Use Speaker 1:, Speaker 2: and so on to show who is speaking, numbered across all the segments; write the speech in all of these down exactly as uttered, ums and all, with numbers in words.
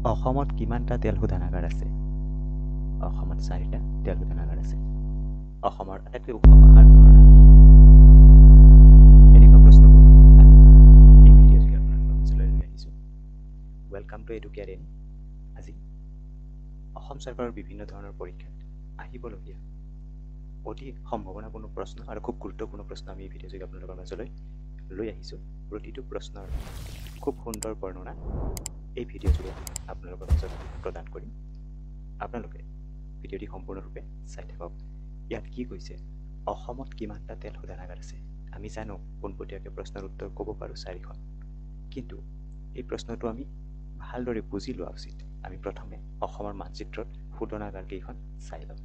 Speaker 1: অসমত কিমানটা তেল শোধনাগাৰ আছে? অসমত চাৰিটা তেল শোধনাগাৰ আছে। অসমৰ আটাইতকৈ ওখ পাহাৰখনৰ নাম কি? এনেকুৱা প্ৰশ্নবোৰ আমি এই ভিডিঅ'টোত আপোনালোকৰ মাজলৈ লৈ আহিছোঁ। Welcome to Educaring. আজি অসম চৰকাৰৰ বিভিন্ন ধৰণৰ পৰীক্ষাত আহিবলগীয়া অতি সম্ভাৱনাপূৰ্ণ প্ৰশ্ন আৰু খুব গুৰুত্বপূৰ্ণ প্ৰশ্ন আমি এই ভিডিঅ'টোত আপোনালোকৰ মাজলৈ লৈ আহিছোঁ। প্ৰতিটো প্ৰশ্নৰ খুব সুন্দৰ বৰ্ণনা এই ভিডিঅ'টোৱে আপোনালোকৰ মাজত প্ৰদান কৰিম। আপোনালোকে ভিডিঅ'টি সম্পূৰ্ণৰূপে চাই থাকক। ইয়াত কি কৈছে, অসমত কিমানটা তেল শোধনাগাৰ আছে? আমি জানো পোনপটীয়াকৈ প্ৰশ্নৰ উত্তৰ ক'ব পাৰোঁ চাৰিখন, কিন্তু এই প্ৰশ্নটো আমি ভালদৰে বুজি লোৱা উচিত। আমি প্ৰথমে অসমৰ মানচিত্ৰত শোধনাগাৰ কেইখন চাই লওঁ।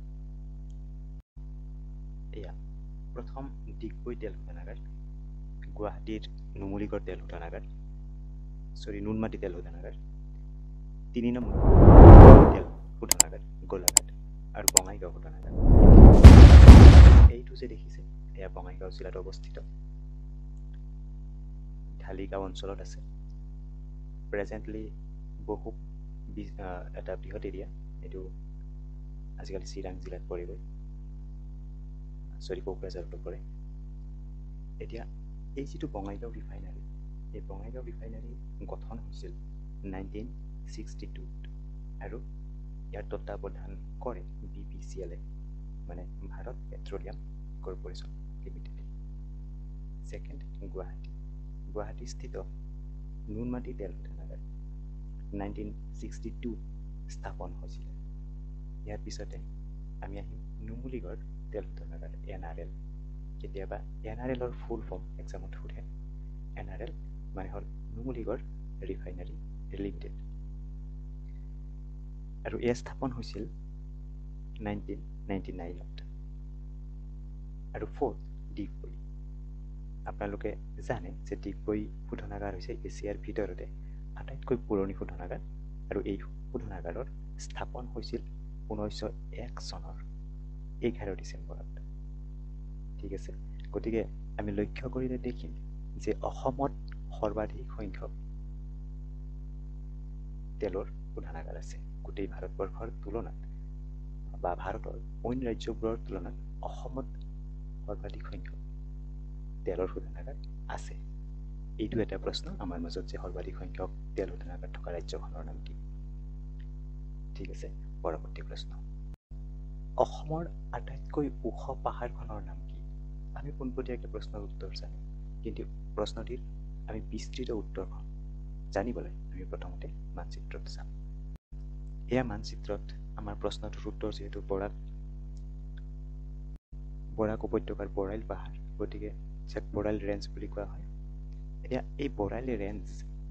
Speaker 1: এয়া প্ৰথম ডিগবৈ তেল শোধনাগাৰ, গুৱাহাটীৰ নুমলীগড় তেল শোধনাগাৰ, চৰি নুনমাটি তেল শোধনাগাৰ, তিনি নম্বৰ তেল শোধনাগাৰ গোলাঘাট আৰু বঙাইগাঁও শোধনাগাৰ। এইটো যে দেখিছে, এয়া বঙাইগাঁও জিলাত অৱস্থিত ঢালিগাঁও অঞ্চলত আছে। প্ৰেজেণ্টলি বহু এটা বৃহৎ এৰিয়া, এইটো আজিকালি চিৰাং জিলাত পৰেগৈ, চৰি কোকৰাঝাৰতো পৰে। এতিয়া এই যিটো বঙাইগাঁও ৰিফাইনাৰী, এই বঙাইগাঁও ৰিফাইনাৰী গঠন হৈছিল নাইনটিন ছিক্সটি টুত আৰু ইয়াৰ তত্বাৱধান কৰে বি পি চি এলে, মানে Bharat petroleum corporation limited. Second, Guwahati গুৱাহাটীস্থিত নুনমাটি তেল শোধনাগাৰ নাইনটিন ছিক্সটি টুত স্থাপন হৈছিলে। ইয়াৰ পিছতে আমি আহিম নুমলীগড় তেল শোধনাগাৰ এন আৰ এল। কেতিয়াবা এন আৰ এলৰ ফুল ফৰ্ম এক্সামত সোধে। এন আৰ এল মানে হ'ল নুমলীগড় ৰিফাইনাৰী লিমিটেড, আৰু এয়া স্থাপন হৈছিল নাইনটিন নাইনটি নাইনত। আৰু ফ'ৰ্থ, ডিগবৈ। আপোনালোকে জানে যে ডিগবৈ শোধনাগাৰ হৈছে এছিয়াৰ ভিতৰতে আটাইতকৈ পুৰণি শোধনাগাৰ, আৰু এই শোধনাগাৰৰ স্থাপন হৈছিল ঊনৈছশ এক চনৰ এঘাৰ ডিচেম্বৰত। ঠিক আছে, গতিকে আমি লক্ষ্য কৰিলে দেখিম যে অসমত সৰ্বাধিক সংখ্যক তেলৰ শোধনাগাৰ আছে। গোটেই ভাৰতবৰ্ষৰ তুলনাত বা ভাৰতৰ অন্য ৰাজ্যবোৰৰ তুলনাত অসমত সৰ্বাধিক সংখ্যক তেলৰ শোধনাগাৰ আছে। এইটো এটা প্ৰশ্ন আমাৰ মাজত যে সৰ্বাধিক সংখ্যক তেল শোধনাগাৰ থকা ৰাজ্যখনৰ নাম কি? ঠিক আছে, পৰৱৰ্তী প্ৰশ্ন, অসমৰ আটাইতকৈ ওখ পাহাৰখনৰ নাম কি? আমি পোনপটীয়াকৈ প্ৰশ্নৰ উত্তৰ জানো, কিন্তু প্ৰশ্নটিৰ আমি বিস্তৃত উত্তৰখন জানিবলৈ আমি প্ৰথমতে মানচিত্ৰত চাম। এয়া মানচিত্ৰত আমাৰ প্ৰশ্নটোৰ উত্তৰ যিহেতু বৰাক বৰাক উপত্যকাৰ বৰাইল পাহাৰ, গতিকে যাক বৰাইল ৰেঞ্জ বুলি কোৱা হয়। এতিয়া এই বৰাইল ৰেঞ্জ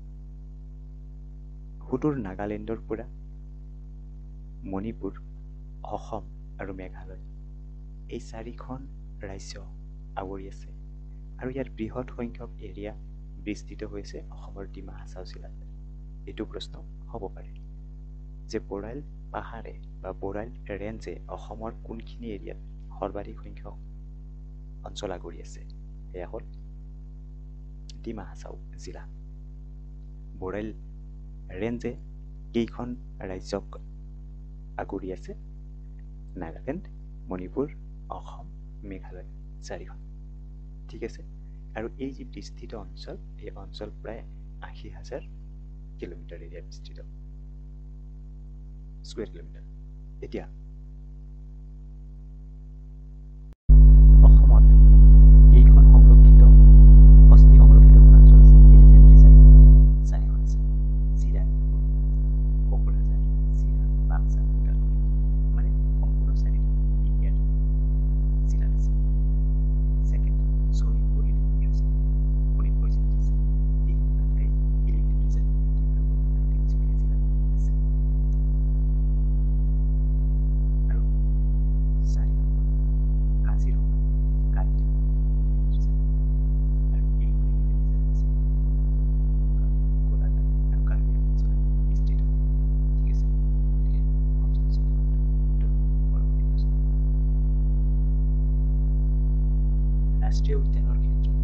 Speaker 1: সুদূৰ নাগালেণ্ডৰ পৰা মণিপুৰ, অসম আৰু মেঘালয়, এই চাৰিখন ৰাজ্য আৱৰি আছে, আৰু ইয়াৰ বৃহৎ সংখ্যক এৰিয়া বিস্তৃত হৈছে অসমৰ ডিমা হাছাও জিলাত। এইটো প্ৰশ্ন হ'ব পাৰে যে বৰাইল পাহাৰে বা বৰাইল ৰেঞ্জে অসমৰ কোনখিনি এৰিয়াত সৰ্বাধিক সংখ্যক অঞ্চল আগুৰি আছে? এয়া হ'ল ডিমা হাছাও জিলা। বৰাইল ৰেঞ্জে কেইখন ৰাজ্যক আগুৰি আছে? নাগালেণ্ড, মণিপুৰ, অসম, মেঘালয়, চাৰিখন। ঠিক আছে, আৰু এই যি বিস্তৃত অঞ্চল, এই অঞ্চল প্ৰায় আশী হাজাৰ কিলোমিটাৰ এৰিয়া বিস্তৃত, স্কুৱেৰ কিলোমিটাৰ। এতিয়া অসমত কেইখন সংৰক্ষিত হস্তি সংৰক্ষিত বনাঞ্চল আছে? এলিফেণ্ট ৰিজাৰ্ভ চাৰিখন আছে, চিৰাং, কোকৰাঝাৰ, চিৰাং, বাক্সা, ওদালগুৰি, মানে সম্পূৰ্ণ চাৰিটা ইণ্ডিয়াৰ জিলাত আছে। Second, Sonitpur elephant reserve Sonitpur জিলাত আছে। তিনিবাৰী এলিফেণ্ট ৰিজাৰ্ভ ডিব্ৰুগড় আৰু তিনিচুকীয়া জিলাত আছে। আৰু চাৰি number, Kaziranga Karbi elephant reserve, আৰু এইখন এলিফেণ্ট ৰিজাৰ্ভ আছে গোলাঘাট আৰু কাৰ্বি আংলং জিলাত বিস্তৃত। ঠিক আছে, গতিকে অপশ্যন চি উত্তৰ। পৰৱৰ্তী প্ৰশ্ন, ৰাষ্ট্ৰীয় উদ্যানৰ ক্ষেত্ৰত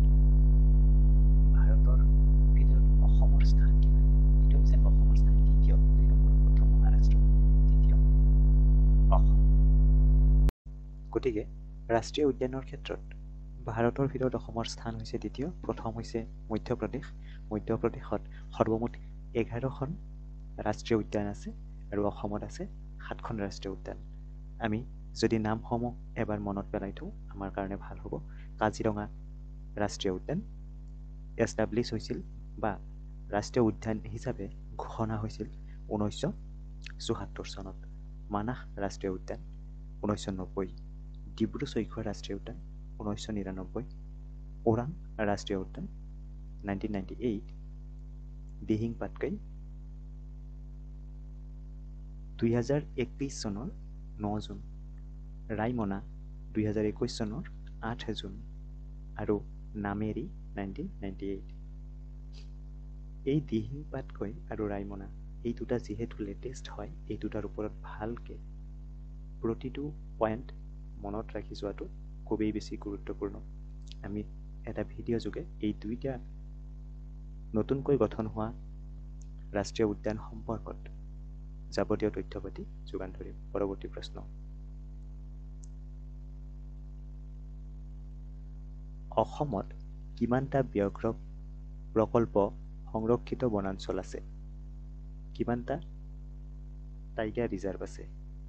Speaker 1: ভাৰতৰ ভিতৰত অসমৰ স্থান কিমান? এইটো হৈছে অসমৰ স্থান তৃতীয়, দুই নম্বৰ গতিকে ৰাষ্ট্ৰীয় উদ্যানৰ ক্ষেত্ৰত ভাৰতৰ ভিতৰত অসমৰ স্থান হৈছে দ্বিতীয়, প্ৰথম হৈছে মধ্যপ্ৰদেশ। মধ্যপ্ৰদেশত সৰ্বমুঠ এঘাৰখন ৰাষ্ট্ৰীয় উদ্যান আছে আৰু অসমত আছে সাতখন ৰাষ্ট্ৰীয় উদ্যান। আমি যদি নামসমূহ এবাৰ মনত পেলাই থওঁ আমাৰ কাৰণে ভাল হ'ব। কাজিৰঙা ৰাষ্ট্ৰীয় উদ্যান এষ্টাব্লিছ হৈছিল বা ৰাষ্ট্ৰীয় উদ্যান হিচাপে ঘোষণা হৈছিল ঊনৈছশ চৌসত্তৰ চনত। মানাহ ৰাষ্ট্ৰীয় উদ্যান ঊনৈছশ নব্বৈ, ডিব্ৰু চৈখোৱা ৰাষ্ট্ৰীয় উদ্যান ঊনৈছশ নিৰানব্বৈ, ওৰাং ৰাষ্ট্ৰীয় উদ্যান nineteen ninety eight, Dihing Patkai দুই হাজাৰ একত্ৰিছ চনৰ ন জুন, ৰাইমনা দুই হাজাৰ একৈছ চনৰ আঠ জুন আৰু নামেৰি নাইনটিন নাইণ্টি এইট। এই দিহিং পাটকাই আৰু ৰাইমনা এই দুটা যিহেতু লেটেষ্ট হয়, এই দুটাৰ ওপৰত ভালকৈ প্ৰতিটো পইণ্ট মনত ৰাখি যোৱাটো খুবেই বেছি গুৰুত্বপূৰ্ণ। আমি এটা ভিডিঅ' যোগে এই দুইটা নতুনকৈ গঠন হোৱা ৰাষ্ট্ৰীয় উদ্যান সম্পৰ্কত যাৱতীয় তথ্য পাতি যোগান ধৰিম। পৰৱৰ্তী প্ৰশ্ন, অসমত কিমানটা ব্যাঘ্ৰ প্ৰকল্প সংৰক্ষিত বনাঞ্চল আছে? কিমানটা টাইগাৰ ৰিজাৰ্ভ আছে?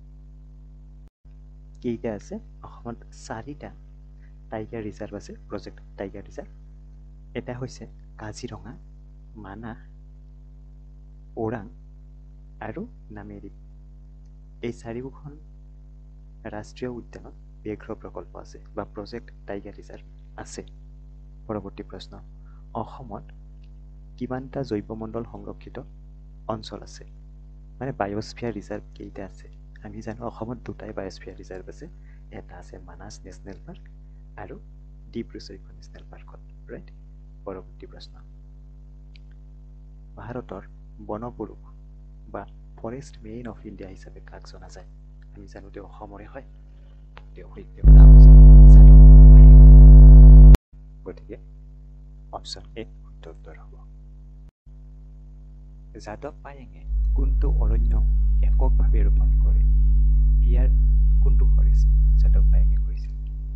Speaker 1: কেইটা আছে? অসমত চাৰিটা টাইগাৰ ৰিজাৰ্ভ আছে, প্ৰজেক্ট টাইগাৰ ৰিজাৰ্ভ। এটা হৈছে কাজিৰঙা, মানাহ, ওৰাং আৰু নামেৰি। এই চাৰিওখন ৰাষ্ট্ৰীয় উদ্যানত ব্যাঘ্ৰ প্ৰকল্প আছে বা প্ৰজেক্ট টাইগাৰ ৰিজাৰ্ভ আছে। পৰৱৰ্তী প্ৰশ্ন, অসমত কিমানটা জৈৱমণ্ডল সংৰক্ষিত অঞ্চল আছে? মানে বায়'স্ফিয়াৰ ৰিজাৰ্ভ কেইটা আছে? আমি জানো অসমত দুটাই বায়'স্ফিয়াৰ ৰিজাৰ্ভ আছে। এটা আছে মানাছ নেশ্যনেল পাৰ্ক আৰু ডিব্ৰু চৈখোৱা নেশ্যনেল পাৰ্কত, ৰাইট? পৰৱৰ্তী প্ৰশ্ন, ভাৰতৰ বনপুৰুষ বা ফৰেষ্ট মেইন অফ ইণ্ডিয়া হিচাপে কাক জনা যায়? আমি জানো তেওঁ অসমৰে হয়। তেওঁ তেওঁৰ নাম হৈছে যাদৱ পায়েং। গতিকে অপশ্যন এ শুদ্ধ উত্তৰ হ'ব। যাদৱ পায়েঙে কোনটো অৰণ্য এককভাৱে ৰোপণ কৰে? ইয়াৰ কোনটো ফৰেষ্ট যাদৱ পায়েঙে কৰিছিল?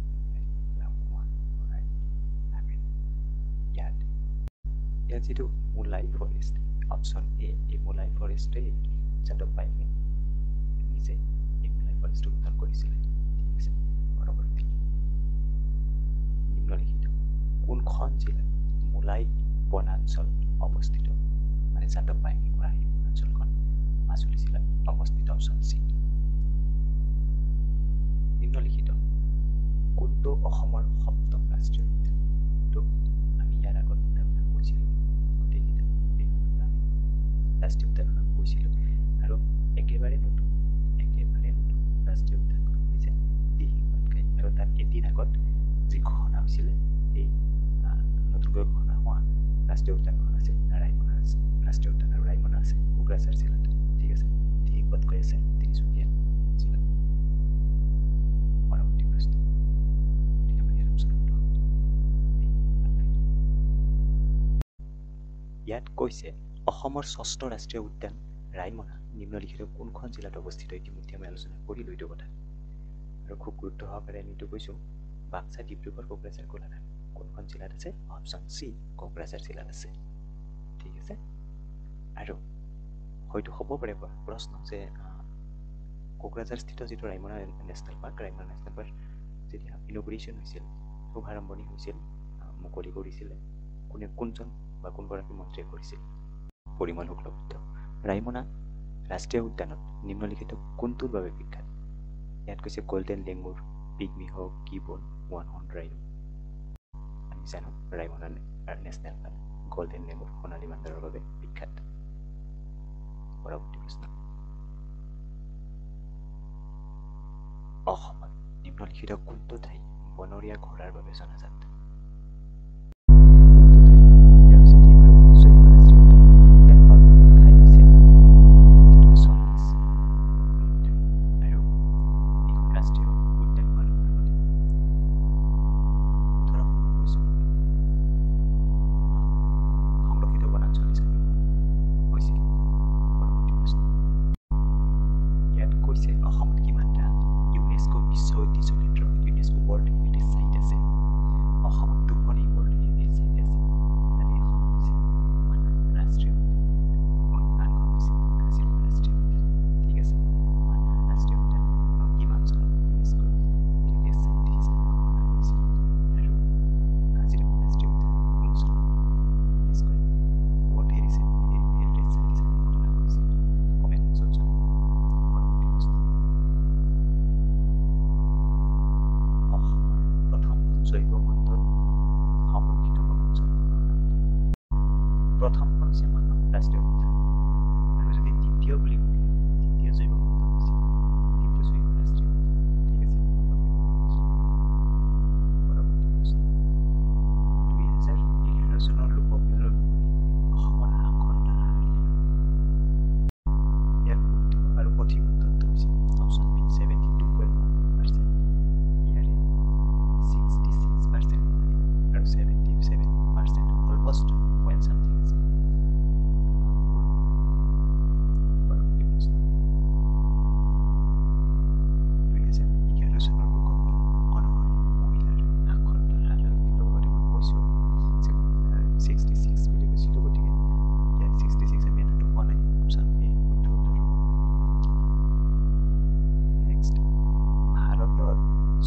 Speaker 1: ইয়াত ইয়াত যিটো মোলাই ফৰেষ্ট, অপশ্যন এ, এই মোলাই ফৰেষ্টেই যাদৱ পায়েঙে নিজে এই মোলাই ফৰেষ্টটো গঠন কৰিছিলে। ঠিক আছে, পৰৱৰ্তী, নিম্নলিখিত কোনখন জিলাত মোলাই বনাঞ্চল অৱস্থিত? মানে যাদৱ পায়েঙে কৰা এই বনাঞ্চলখন মাজুলী জিলাত অৱস্থিত, অপশ্যন চি। নিম্নলিখিত কোনটো অসমৰ সপ্তম ৰাষ্ট্ৰীয় উদ্যান? তো আমি ইয়াৰ আগত এটা কথা কৈছিলোঁ, গোটেইকেইটা আমি ৰাষ্ট্ৰীয় উদ্যানৰ নাম কৈছিলোঁ আৰু একেবাৰে নতুন একেবাৰে নতুন ৰাষ্ট্ৰীয় উদ্যানখন হৈছে দিহিং পাটকাই। আৰু তাত এদিন আগত যি ঘোষণা হৈছিলে এই নতুনকৈ ঘোষণা হোৱা ৰাষ্ট্ৰীয় উদ্যানখন আছিল ৰাইমনা ৰাষ্ট্ৰীয় উদ্যান, আৰু ৰাইমনা আছে কোকৰাঝাৰ জিলাত। ঠিক আছে, দিহিং পাটকাই আছে তিনিচুকীয়া জিলাত। পৰৱৰ্তী প্ৰশ্ন, ইয়াত কৈছে অসমৰ ষষ্ঠ ৰাষ্ট্ৰীয় উদ্যান ৰাইমনা নিম্নলিখিত কোনখন জিলাত অৱস্থিত? ইতিমধ্যে আমি আলোচনা কৰিলোঁ এইটো কথা আৰু খুব গুৰুত্ব সহকাৰে আমি এইটো কৈছোঁ। বাক্সা, ডিব্ৰুগড়, কোকৰাঝাৰ, গোলাঘাট কোনখন জিলাত আছে? অপশ্যন চি, কোকৰাঝাৰ জিলাত আছে। ঠিক আছে, আৰু হয়তো হ'ব পাৰে প্ৰশ্ন যে কোকৰাঝাৰস্থিত যিটো Raimona national park, Raimona national park যেতিয়া ইনগুৰেশ্যন হৈছিল, শুভাৰম্ভণি হৈছিল, মুকলি কৰিছিলে, কোনে কোনজন বা কোনগৰাকী মন্ত্ৰীয়ে কৰিছিল? পৰিমল শুক্লবৈদ্য। ৰাইমনা ৰাষ্ট্ৰীয় উদ্যানত নিম্নলিখিত কোনটোৰ বাবে বিখ্যাত? ইয়াত কৈছে golden langur, pygmy hog, gibbon, one horn rhino. আমি জানো Raimona national park golden langur, সোণালী বান্দৰৰ বাবে বিখ্যাত। পৰৱৰ্তী প্ৰশ্ন, অসমত নিম্নলিখিত কোনটো ঠাই বনৰীয়া ঘোঁৰাৰ বাবে জনাজাত? অসমত কিমানটা ইউনেস্কো বিশ্ব ঐতিহ্য ক্ষেত্ৰ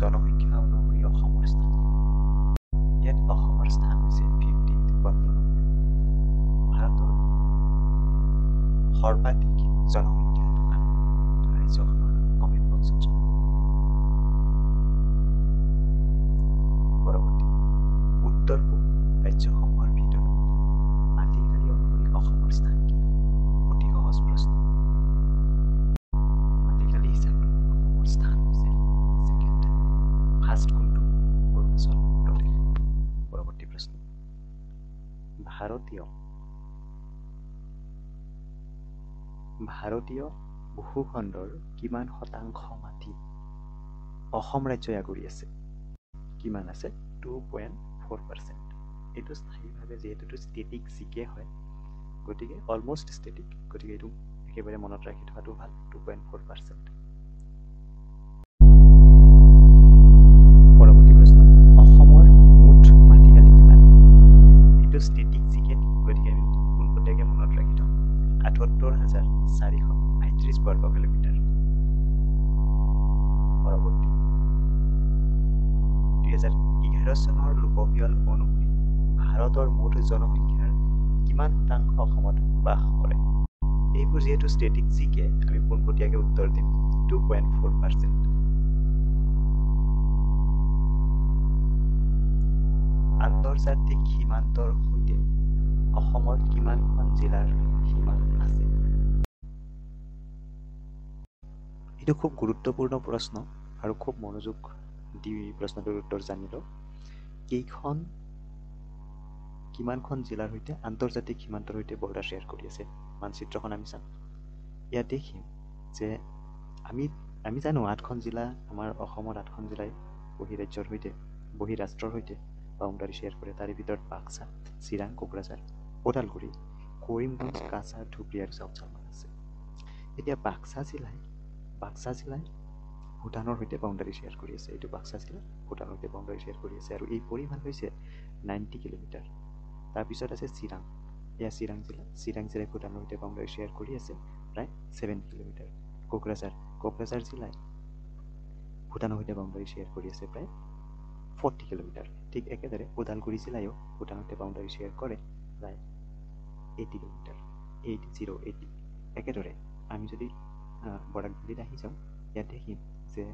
Speaker 1: জনসংখ্যা অনুসৰি অসমৰ স্থান। ইয়াত অসমৰ স্থান হৈছে ফিফটি পনেরো নম্বৰ। ভাৰতৰ সৰ্বাধিক জনসংখ্যা থকা ৰাজ্যখনৰ কমেণ্ট বক্সত জনাব। পৰৱৰ্তী, উত্তৰ পূব ৰাজ্যসমূহৰ ভিতৰত মাটিকালি অনুসৰি অসমৰ স্থান কি? অতি সহজ প্ৰশ্ন। মাটিকালি হিচাপত অসমৰ স্থান হৈছে ছেকেণ্ড। ফাৰ্ষ্ট কোনটো? অৰুণাচল প্ৰদেশ। পৰৱৰ্তী প্ৰশ্ন, ভাৰতীয় ভাৰতীয় ভূখণ্ডৰ কিমান শতাংশ মাটি অসম ৰাজ্যই আগুৰি আছে? কিমান আছে? Two point four percent. এইটো স্থায়ীভাৱে যিহেতুটো ষ্টেটিক জিকে হয়, গতিকে অলমষ্ট ষ্টেটিক, গতিকে এইটো একেবাৰে মনত ৰাখি থোৱাটো ভাল। Two point four percent. পৰৱৰ্তী প্ৰশ্ন, অসমৰ মুঠ মাটিকালি কিমান? এইটো ষ্টেটিক জিকে, গতিকে আমি পোনপটীয়াকৈ মনত ৰাখি থওঁ আঠসত্তৰ হাজাৰ চাৰিশ আঠত্ৰিছ বৰ্গ কিলোমিটাৰ। পৰৱৰ্তী, দুহেজাৰ এঘাৰ চনৰ লোকপিয়ল অনুসৰি ভাৰতৰ মুঠ জনসংখ্যাৰ কিমান শতাংশ অসমত বাস কৰে? এইবোৰ যিহেতু ষ্টেটিক জিকে, আমি পোনপটীয়াকৈ উত্তৰ দিম টু পইণ্ট ফ'ৰ পাৰ্চেণ্ট। আন্তৰ্জাতিক সীমান্তৰ সৈতে অসমৰ কিমানখন জিলাৰ সীমা আছে? এইটো খুব গুৰুত্বপূৰ্ণ প্ৰশ্ন আৰু খুব মনোযোগ দি প্ৰশ্নটোৰ উত্তৰ জানিলো। কেইখন কিমানখন জিলাৰ সৈতে আন্তৰ্জাতিক সীমান্তৰ সৈতে বৰ্ডাৰ শ্বেয়াৰ কৰি আছে? মানচিত্ৰখন আমি চাম। ইয়াত দেখিম যে আমি আমি জানো আঠখন জিলা, আমাৰ অসমত আঠখন জিলাই বহিৰাজ্যৰ সৈতে বহিৰাষ্ট্ৰৰ সৈতে বাউণ্ডাৰী শ্বেয়াৰ কৰে। তাৰে ভিতৰত বাক্সা, চিৰাং, কোকৰাঝাৰ, ওদালগুৰি, কৰিমগঞ্জ, কাছাৰ, ধুবুৰী আৰু চাউথ চালমাৰা আছে। এতিয়া বাক্সা জিলাই বাক্সা জিলাই ভূটানৰ সৈতে বাউণ্ডাৰী শ্বেয়াৰ কৰি আছে। এইটো বাক্সা জিলা ভূটানৰ সৈতে বাউণ্ডাৰী শ্বেয়াৰ কৰি আছে আৰু এই পৰিমাণ হৈছে নাইণ্টি কিলোমিটাৰ। তাৰপিছত আছে চিৰাং। এয়া চিৰাং জিলা চিৰাং জিলাই ভূটানৰ সৈতে বাউণ্ডাৰী শ্বেয়াৰ কৰি আছে প্ৰায় ছেভেণ্টি কিলোমিটাৰ। কোকৰাঝাৰ কোকৰাঝাৰ জিলাই ভূটানৰ সৈতে বাউণ্ডাৰী শ্বেয়াৰ কৰি আছে প্ৰায় ফৰ্টি কিলোমিটাৰ। ঠিক একেদৰে ওদালগুৰি জিলায়ো ভূটানৰ সৈতে বাউণ্ডাৰী শ্বেয়াৰ কৰে প্ৰায় eighty kilometre, eight zero' eighty. একেদৰে আমি যদি বৰাক ভেলীত আহি যাওঁ, ইয়াত দেখিম যে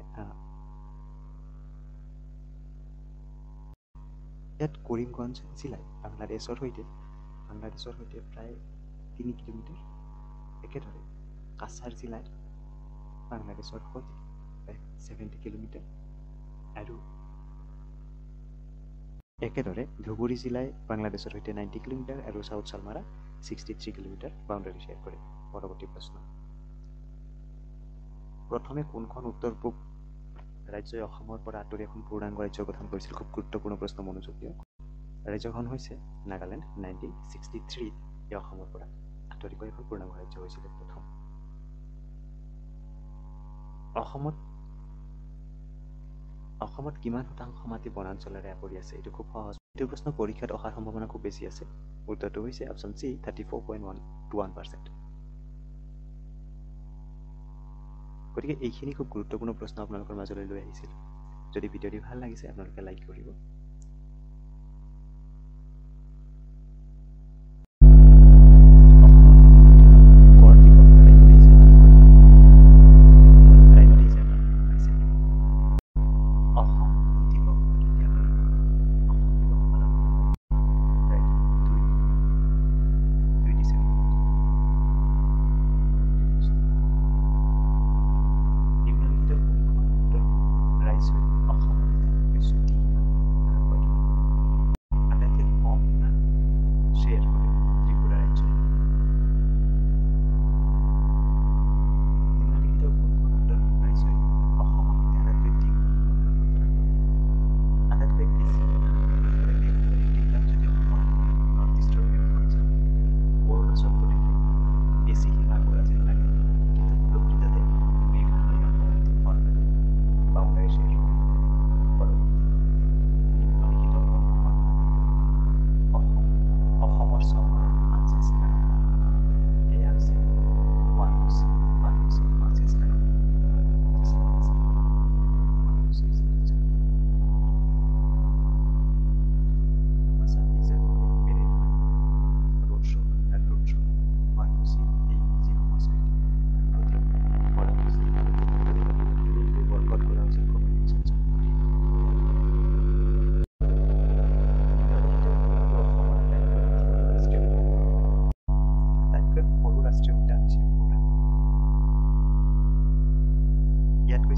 Speaker 1: ইয়াত কৰিমগঞ্জ জিলাই বাংলাদেশৰ সৈতে বাংলাদেশৰ সৈতে প্ৰায় তিনি কিলোমিটাৰ। একেদৰে কাছাৰ জিলাই বাংলাদেশৰ সৈতে প্ৰায় ছেভেণ্টি কিলোমিটাৰ আৰু একেদৰে ধুবুৰী জিলাই বাংলাদেশৰ সৈতে নাইণ্টি কিলোমিটাৰ আৰু south Salmara sixty three kilometre boundary share কৰে। পৰৱৰ্তী প্ৰশ্ন, প্ৰথমে কোনখন উত্তৰ পূব ৰাজ্যই অসমৰ পৰা আঁতৰি এখন পূৰ্ণাংগ ৰাজ্য গঠন কৰিছিল? খুব গুৰুত্বপূৰ্ণ প্ৰশ্ন, মনোযোগ দিয়ক। ৰাজ্যখন হৈছে নাগালেণ্ড। নাইনটিন ছিক্সটি থ্ৰীত এই অসমৰ পৰা আঁতৰি গৈ এখন পূৰ্ণাংগ ৰাজ্য হৈছিল প্ৰথম। অসমত অসমত কিমান শতাংশ মাটি বনাঞ্চলেৰে আৱৰি আছে? এইটো খুব সহজ। এইটো প্ৰশ্ন পৰীক্ষাত অহাৰ সম্ভাৱনা খুব বেছি আছে। উত্তৰটো হৈছে option C, thirty four point one two one percent. গতিকে এইখিনি খুব গুৰুত্বপূৰ্ণ প্ৰশ্ন আপোনালোকৰ মাজলৈ লৈ আহিছিল। যদি ভিডিঅ'টি ভাল লাগিছে আপোনালোকে লাইক কৰিব।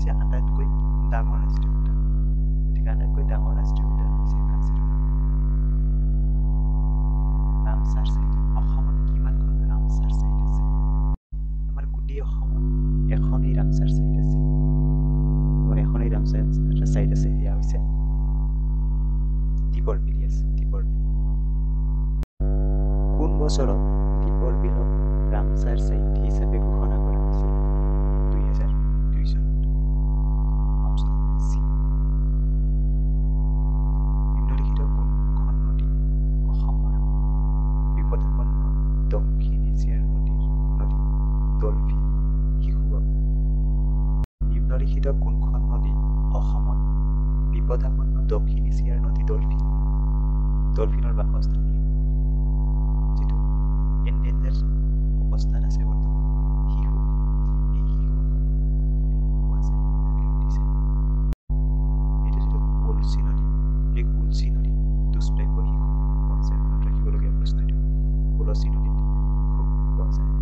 Speaker 1: হৈছে আটাইতকৈ ডাঙৰ ৰাষ্ট্ৰীয় উদ্যান। গতিকে আটাইতকৈ ডাঙৰ ৰাষ্ট্ৰীয় উদ্যান হৈছে কাজিৰঙা। ৰামচাৰ চাইট, অসমত কিমানখন ৰামচাৰ চাইট আছে? আমাৰ গোটেই অসমত এখনেই ৰামচাৰ চাইট আছে। আমাৰ এখনেই ৰামচাৰ চাইট আছে, সেয়া হৈছে দীপৰ বিল। আছে দীপৰ বিল। কোন বছৰত দীপৰ বিলক ৰামচাৰ চাইট হিচাপে ঘোষণা কৰা হৈছিল? দুই হাজাৰ দুই চনত। Option C. নিম্নলিখিত কোনখন নদী অসমৰ বিপদাপন্ন দক্ষিণ এছিয়াৰ নদীৰ নদী ডলফিন শিশুগড়? নিম্নলিখিত কোনখন নদী অসমত বিপদাপন্ন দক্ষিণ এছিয়াৰ নদী ডলফিন ডলফিনৰ বাসস্থান, যিটো এনডেঞ্জাৰ অৱস্থাত আছে বৰ্তমান, শিশু। এই শিশু পোৱা যায় তাকে সুধিছে। এইটো যিটো কুলচি নদী, এই কুলচি নদীত দুষ্প্ৰাপ্য শিশু পোৱা যায়। মনত ৰাখিবলগীয়া প্ৰশ্ন এইটো। কুলচি নদীত শিশু পোৱা যায়।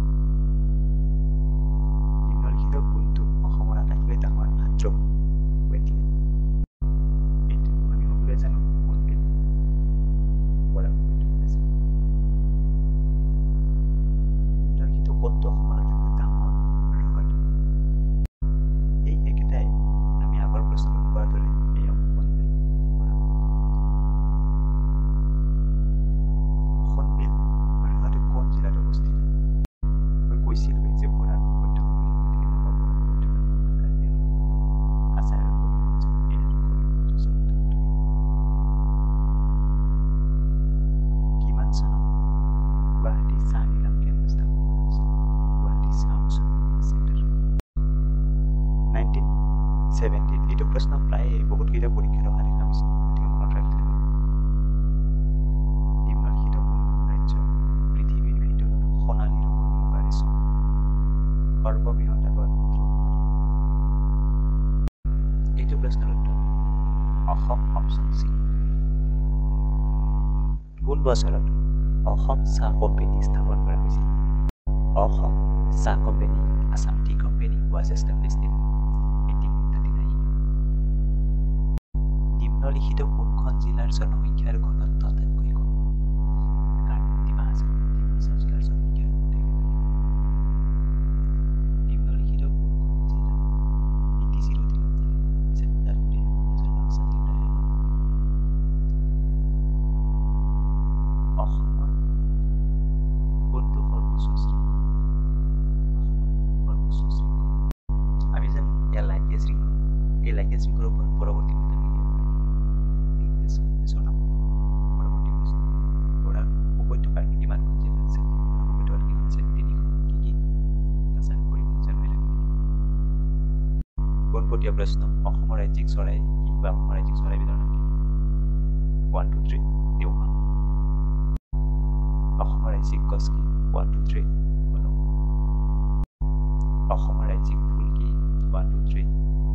Speaker 1: নিম্নলিখিত কোনটো অসমৰ আটাইতকৈ ডাঙৰ আৰ্দ্ৰভূমি ৱেটলেণ্ড? এইটো আমি সকলোৱে জানো কোনবিল বৰাক ৱেটলেণ্ড আছে। নিম্নলিখিত কোনটো অসমৰ আটাইতকৈ ডাঙৰ হ্ৰদ? এই একেটাই আমি আগৰ প্ৰশ্নত কোৱাৰ দৰে এয়া সোণবিল বৰাক। সোণবিল হ্ৰদটো কোন জিলাত অৱস্থিত? মই কৈছিলোঁৱেই যে বৰাক মধ্যভূমি, গতিকে নকওঁ বৰাক মধ্যভূমি কাজিৰঙা কাছাৰ আৰু কৰিমগঞ্জ এয়া কৰিমগঞ্জ অঞ্চলত অৱস্থিত। কিমান চনত গুৱাহাটী চাহ নিলাম কেন্দ্ৰ স্থাপন কৰা হৈছিল? গুৱাহাটী চাহ অৱচন্দ্ৰ চেণ্টাৰ। নাইনটিন ছেভেণ্টিত। এইটো প্ৰশ্ন প্ৰায় বহুতকেইটা পৰীক্ষাত অহা দেখা গৈছে, গতিকে মনত ৰাখিলে হ'ল। নিম্নলিখিত কোনখন ৰাজ্য পৃথিৱীৰ ভিতৰত সোণালী ৰঙৰ মুগা ৰেচম সৰ্ববৃহৎ আৰু একমাত্ৰ উৎপাদন? এইটো প্ৰশ্নৰ উত্তৰ অসম। Option C. কোন বছৰত অসম চাহ কোম্পানী স্থাপন কৰা হৈছিল? অসম চাহ company, Assam tea company was established in eighteen thirty-nine. নিম্নলিখিত কোনখন জিলাৰ জনসংখ্যাৰ ঘনত্ব আটাইতকৈ কম? ডিমা হাছাও জিলাৰ জনসংখ্যাৰ ঘনত্ব। নিম্নলিখিত কোনখন জিলা বি টি চিৰ অধীনত থাকে? ওদালগুৰি দুহেজাৰ পাঁচ চনত দায়ৰ কৰা। অসমৰ কোনটো সৰ্বোচ্চ শৃংগ? অসমৰ সৰ্বোচ্চ শৃংগ আমি যেন এয়া লাইঙ্গিয়া শৃংগ। এই লাইঙ্গিয়া শৃংগৰ ওপৰত পৰৱৰ্তী এটা ভিডিঅ' জনাম। পৰৱৰ্তী প্ৰশ্ন, বৰাক উপত্যকাৰ কিমানখন জিলা আছে? বৰাক উপত্যকাৰ কিমান আছে? তিনিখন। কি কি? কাছাৰ, কৰিমগঞ্জ আৰু এলেংগি। পোনপটীয়া প্ৰশ্ন, অসমৰ ৰাজ্যিক চৰাই কি বা অসমৰ ৰাজ্যিক চৰাইবিধৰ নাম কি? ওৱান টু থ্ৰী দেওহাঁহ। অসমৰ ৰাজ্যিক গছ কি? ওৱান টু থ্ৰী কলম। অসমৰ ৰাজ্যিক ফুল কি? ওৱান টু থ্ৰী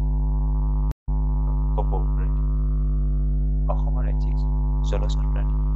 Speaker 1: কপৌ। অসমৰ ৰাজ্যিক জলচৰ প্ৰাণী